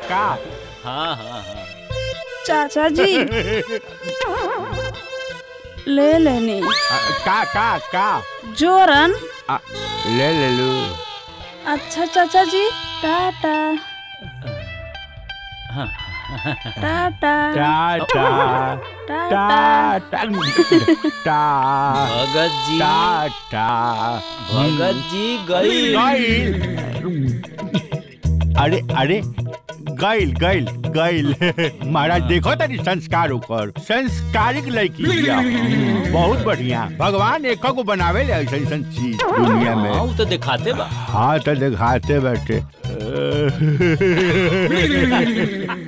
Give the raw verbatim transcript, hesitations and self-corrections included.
का हाँ हाँ हाँ चाचा जी ले लेनी का का का जोरन आ, ले ले लू। अच्छा चाचा जी टाटा टाटा टाटा टाटा टा भगत जी टाटा भगत जी गई गईल। अरे अरे गईल गईल गईल। महाराज देखो तनी संस्कार ओकर संस्कारिक लड़की बिया। बहुत बढ़िया। भगवान एक को बनावे ले ऐसा ऐसा चीज दुनिया में। हाँ तो दिखाते बा। हाँ तो दिखाते बैठे।